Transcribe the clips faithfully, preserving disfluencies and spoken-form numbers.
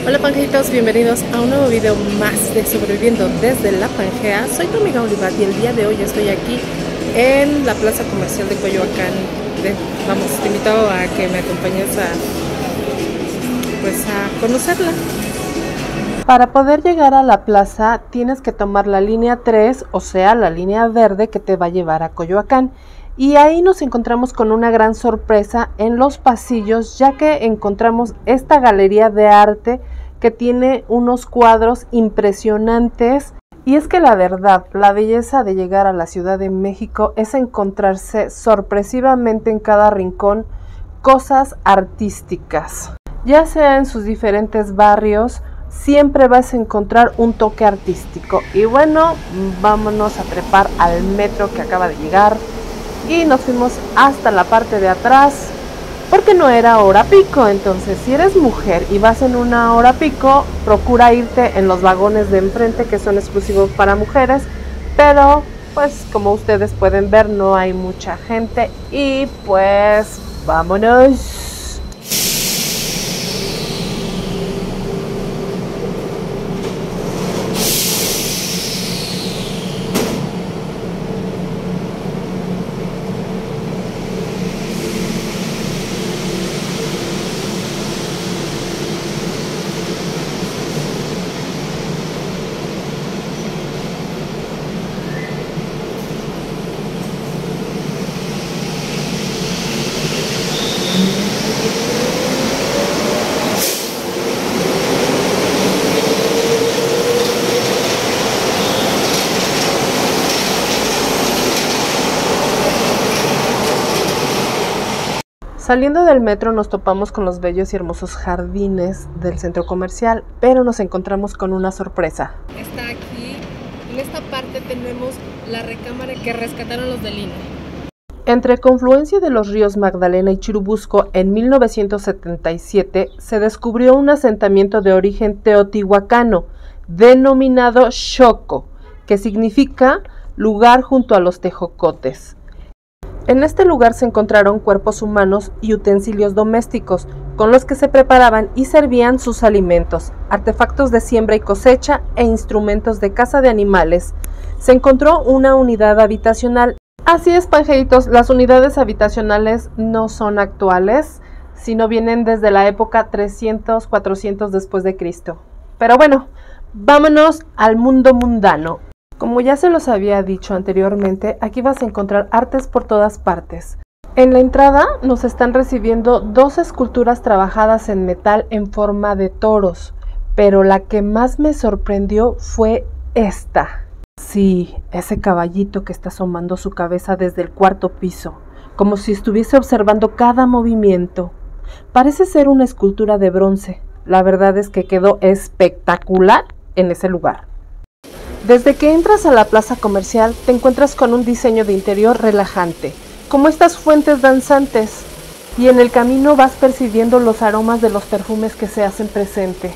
Hola Pangeitos, bienvenidos a un nuevo video más de Sobreviviendo desde la Pangea. Soy tu amiga Oliva y el día de hoy estoy aquí en la plaza comercial de Coyoacán. De, vamos, te invito a que me acompañes a, pues, a conocerla. Para poder llegar a la plaza tienes que tomar la línea tres, o sea, la línea verde que te va a llevar a Coyoacán. Y ahí nos encontramos con una gran sorpresa en los pasillos, ya que encontramos esta galería de arte que tiene unos cuadros impresionantes. Y es que la verdad, la belleza de llegar a la Ciudad de México es encontrarse sorpresivamente en cada rincón cosas artísticas. Ya sea en sus diferentes barrios, siempre vas a encontrar un toque artístico. Y bueno, vámonos a trepar al metro que acaba de llegar. Y nos fuimos hasta la parte de atrás porque no era hora pico. Entonces, si eres mujer y vas en una hora pico, procura irte en los vagones de enfrente que son exclusivos para mujeres. Pero pues como ustedes pueden ver, no hay mucha gente. Y pues vámonos. Saliendo del metro nos topamos con los bellos y hermosos jardines del centro comercial, pero nos encontramos con una sorpresa. Está aquí, en esta parte tenemos la recámara que rescataron los del I N E. Entre confluencia de los ríos Magdalena y Churubusco, en mil novecientos setenta y siete se descubrió un asentamiento de origen teotihuacano, denominado Xoco, que significa lugar junto a los tejocotes. En este lugar se encontraron cuerpos humanos y utensilios domésticos, con los que se preparaban y servían sus alimentos, artefactos de siembra y cosecha e instrumentos de caza de animales. Se encontró una unidad habitacional. Así es, Pangeitos, las unidades habitacionales no son actuales, sino vienen desde la época trescientos, cuatrocientos después de Cristo. Pero bueno, vámonos al mundo mundano. Como ya se los había dicho anteriormente, aquí vas a encontrar artes por todas partes. En la entrada nos están recibiendo dos esculturas trabajadas en metal en forma de toros, pero la que más me sorprendió fue esta. Sí, ese caballito que está asomando su cabeza desde el cuarto piso, como si estuviese observando cada movimiento. Parece ser una escultura de bronce. La verdad es que quedó espectacular en ese lugar. Desde que entras a la plaza comercial te encuentras con un diseño de interior relajante, como estas fuentes danzantes, y en el camino vas percibiendo los aromas de los perfumes que se hacen presente.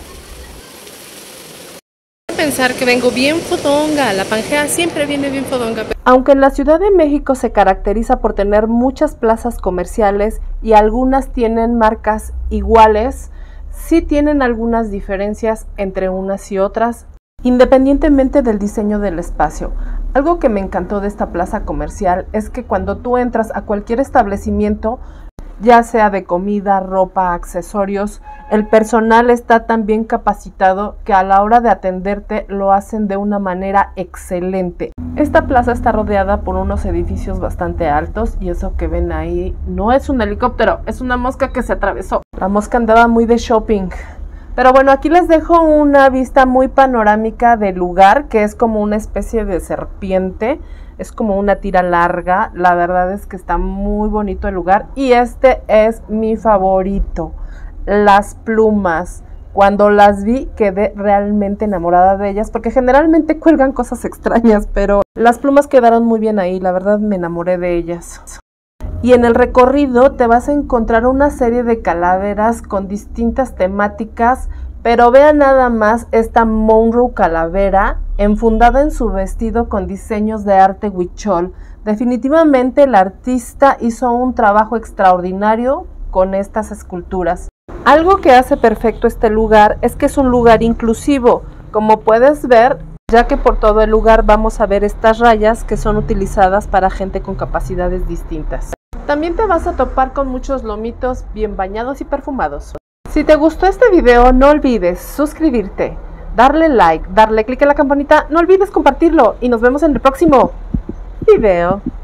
Pensar que vengo bien fodonga, la Pangea siempre viene bien fodonga. Aunque en la Ciudad de México se caracteriza por tener muchas plazas comerciales y algunas tienen marcas iguales, sí tienen algunas diferencias entre unas y otras, independientemente del diseño del espacio. Algo que me encantó de esta plaza comercial es que cuando tú entras a cualquier establecimiento, ya sea de comida, ropa, accesorios, el personal está tan bien capacitado que a la hora de atenderte lo hacen de una manera excelente. Esta plaza está rodeada por unos edificios bastante altos y eso que ven ahí no es un helicóptero, es una mosca que se atravesó. La mosca andaba muy de shopping. Pero bueno, aquí les dejo una vista muy panorámica del lugar, que es como una especie de serpiente, es como una tira larga. La verdad es que está muy bonito el lugar y este es mi favorito, las plumas. Cuando las vi quedé realmente enamorada de ellas, porque generalmente cuelgan cosas extrañas, pero las plumas quedaron muy bien ahí, la verdad me enamoré de ellas. Y en el recorrido te vas a encontrar una serie de calaveras con distintas temáticas, pero vean nada más esta Monroe calavera enfundada en su vestido con diseños de arte huichol. Definitivamente el artista hizo un trabajo extraordinario con estas esculturas. Algo que hace perfecto este lugar es que es un lugar inclusivo, como puedes ver, ya que por todo el lugar vamos a ver estas rayas que son utilizadas para gente con capacidades distintas. También te vas a topar con muchos lomitos bien bañados y perfumados. Si te gustó este video, no olvides suscribirte, darle like, darle click a la campanita, no olvides compartirlo y nos vemos en el próximo video.